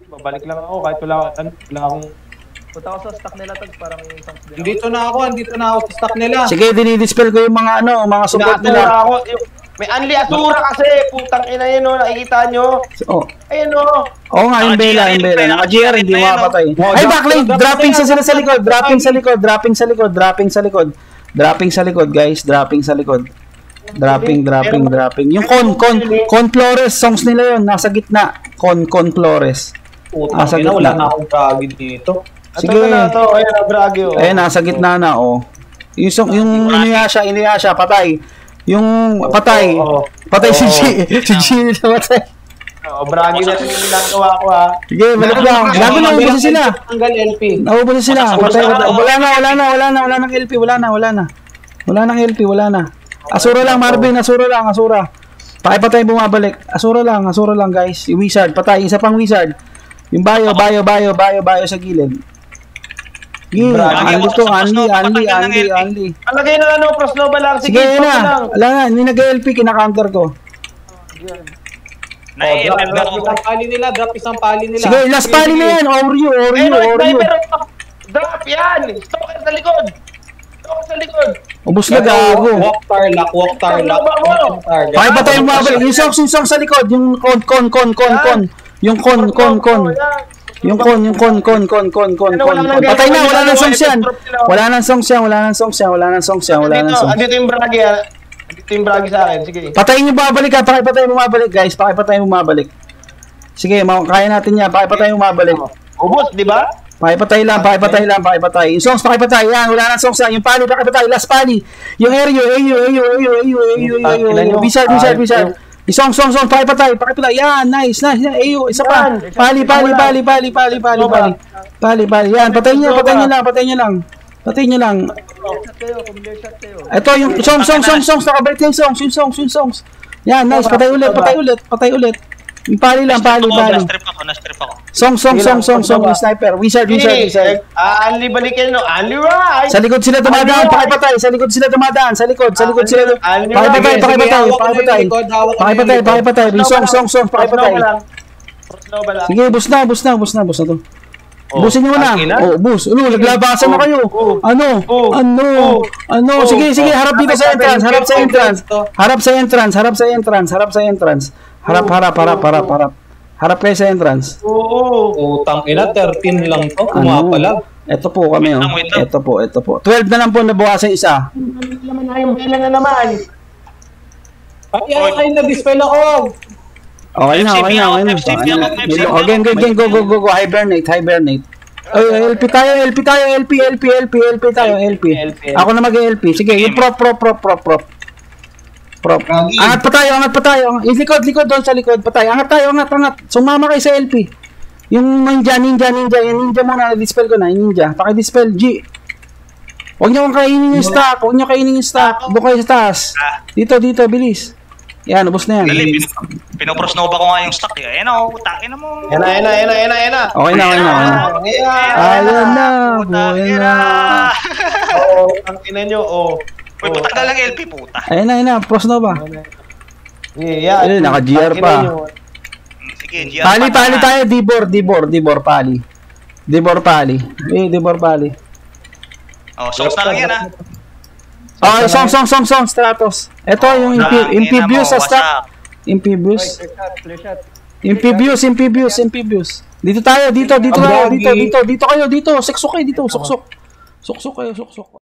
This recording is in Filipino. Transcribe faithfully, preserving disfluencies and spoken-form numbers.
babalik lang ako kahit wala, wala akong... Punta ako sa stock nila, Tag, parang yung songs nila. Dito na ako, dito na ako sa stock nila. Sige, dinidispel ko yung mga ano, mga support nila. Ako, yung, may Anli Asura kasi, putang ina yun o, nakikita nyo. Oh. Ayun o. Oo nga, yung Bella, yung Bella. Naka-G R, hindi mapatay. Ay, backlink! Dropping sa sila sa likod, dropping sa likod, dropping sa likod, dropping sa likod. Dropping sa likod, guys, dropping sa likod. Dropping, dropping, dropping. Yung con, con, con Flores, songs nila yun, nasa gitna. Con, con Flores. Nasa gitna. Wala na akong bragi dito. Sige. Na to, ayun na bragi o. Ayun, nasa gitna na, oh. Yung, song, yung inuyasya, inuyasya, patay. Yung patay. Patay si G. Si G na patay. Oo, bragi na yung ginagawa ko ha. Sige, balik lang. Gago na, ubusin sila. Tanggal L P. Naubusin sila. Patay, patay. Wala na, wala na, wala na, wala nang L P, wala na, wala na. Wala nang L P, wala na. Asura lang, Marvin, asura lang, asura. Pakipatay bumabalik. Asura lang, asura lang, guys. Yung wizard, patay. Isa pang wizard. Yung bayo, bayo, bayo, bayo, bayo sa gilid. Sige, Anli to, Anli, Anli, Anli, Anli. Alagay na ano, Prosnova lang. Sige, yun na. Wala nga, hindi nag-L P, kina-counter ko. Drop isang pali nila, drop isang pali nila. Sige, last pali na yan. Oreo, Oreo, Oreo. Drop yan. Stalker sa likod. Stalker sa likod. Ubus na gago. Walk tarlock, walk tarlock. Pakipatay mo mabalik. Yung songs, yung songs sa likod. Yung con, con, con, con, con. Yung con, con, con. Yung con, yung con, con, con, con, con, con. Patay na, wala nang songs yan. Wala nang songs yan, wala nang songs yan, wala nang songs yan, wala nang songs. Andito yung bragi ha. Andito yung bragi sa akin, sige. Patayin nyo babalik ha, pakipatay mo mabalik guys, pakipatay mo mabalik. Sige, kaya natin yan, pakipatay mo mabalik. Ubus, di ba? Pakipatay lang, pakipatay lang, pakipatay. Yung songs, pakipatay, yan, wala nang songs yan. Yung pali, pakipatay, last pali. Yung area, area, area, area, area, area, area, Wizard, wizard, wizard. Isong, song, song, pakipatay, pakipatay. Yan, nice, nice. Ayo, isa pa. Pali, pali, pali, pali, pali, pali, pali. Pali, pali. Yan, patay niya, patay niya lang, patay niya lang. Patay niya lang. Ito yung song, song, song, songs, nakabalik yung songs, yung songs, yung songs. Yan, nice, patay ulit, patay ulit, patay ulit. Yung pali lang, pali, pali. Na-strip ako, na-strip ako. Song, song, song, song, song, yung sniper. Wizard, wizard, wizard. Ah, Anli balikin no, Anli right. Sa likod sila dumadaan, pakipatay. Sa likod sila dumadaan, sa likod, sa likod sila. Pakipatay, pakipatay, pakipatay. Pakipatay, pakipatay. Song, song, song, pakipatay. Sige, bus na, bus na, bus na, bus na to. Busin nyo na. Oh, bus. Ano, naglabasan na kayo. Ano? Ano? Ano? Sige, sige, harap dito sa entrance, harap sa entrance. Harap sa entrance, harap sa entrance, harap sa entrance. Harap, harap, harap, harap, harap. Harap kayo sa entrance. Oo. Utang ina, thirteen lang to. Kumapalag. Ito po kami, oh. Ito po, ito po. twelve na lang po nabawasan isa. Naman na yung bilang na naman. Ay, ay, ay, na-dispel ako. Okay na, okay na, okay na. Okay, game, game, go, go, go, go. Hibernate, hibernate. Ay, L P tayo, L P tayo, L P, L P, L P, L P tayo, L P. Ako na mag-L P. Sige, yung prop, prop, prop, prop, prop. Prop. Angat pa tayo, angat pa tayo. Likod, likod doon sa likod pa tayo. Angat tayo, angat, angat. Sumama kayo sa L P. Yung ninja, ninja, ninja. Yung ninja muna, dispel ko na. Yung ninja. Paki-dispel, G. Huwag niyo kang kainin yung stock. Huwag niyo kainin yung stock. Doon kayo sa taas. Dito, dito, bilis. Yan, ubos na yan. Dali, pinoprosnova ko nga yung stock eh. Ayan o, utakin na mo. Yan na, yan na, yan na, yan na, yan na. Okay na, okay na. Ayan na, buhay na. Oo, ang ina nyo, oo. Uy, patagal lang L P, puta. Ayan na, ayan na, prosnova. Yeah, Ayun, naka-G R pa. Sige, G R Pali, pali tayo, Dibor, Dibor, Dibor, pali. Dibor, pali. Eh, Dibor, pali. Oh, songs na lang yan ah. Oh, song, song, song, song, Stratos. Ito yung Impibius sa stock. Impibius. Impibius, Impibius, Impibius. Dito tayo, dito, dito tayo, dito, dito, dito kayo, dito. Suksok kayo, dito, suksok. Suksok kayo, suksok.